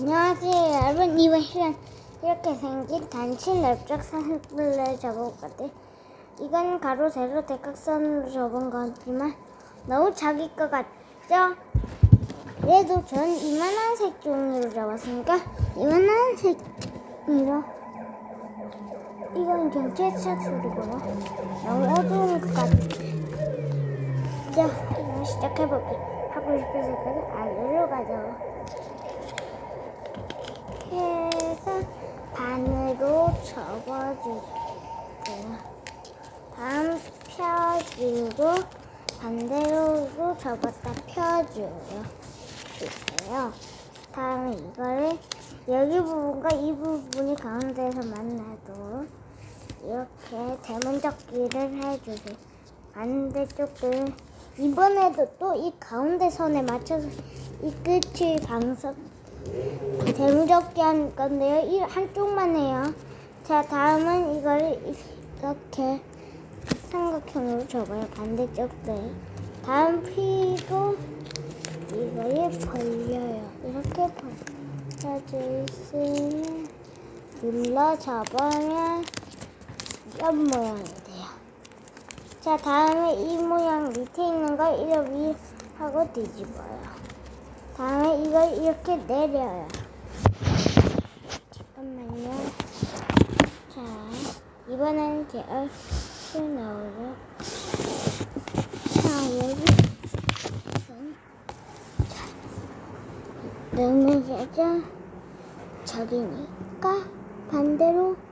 안녕하세요 여러분. 이번 시간 이렇게 생긴 단체 넓적 사슴벌레를 접을 건데, 이건 가로 세로 대각선으로 접은 거지만 너무 작을 것 같죠? 그래도 전 이만한 색 종이로 접었으니까 이만한 색으로. 이건 경찰차 소리구나. 너무 어두운 것 같죠? 이제 시작해볼게요. 하고 싶은 색깔은 알로로 가죠. 해서 반으로 접어주고요. 다음 펴주고 반대로 접었다 펴줘요. 다음에 이거를 여기 부분과 이 부분이 가운데에서 만나도록 이렇게 대문접기를 해주세요. 반대쪽은 이번에도 또 이 가운데 선에 맞춰서 이 끝이 대문접기 할 건데요. 이 한쪽만 해요. 자, 다음은 이걸 이렇게 삼각형으로 접어요. 반대쪽도. 다음 피고 이걸 벌려요. 이렇게 벌려줄 수 있으면 눌러 접으면 이런 모양이 돼요. 자, 다음에 이 모양 밑에 있는 걸 이렇게 위에 하고 뒤집어요. 다음에 이걸 이렇게 내려요. 잠깐만요. 자, 이번엔 제 얼굴 나오죠. 자, 여기 너무 짜자 저기니까 반대로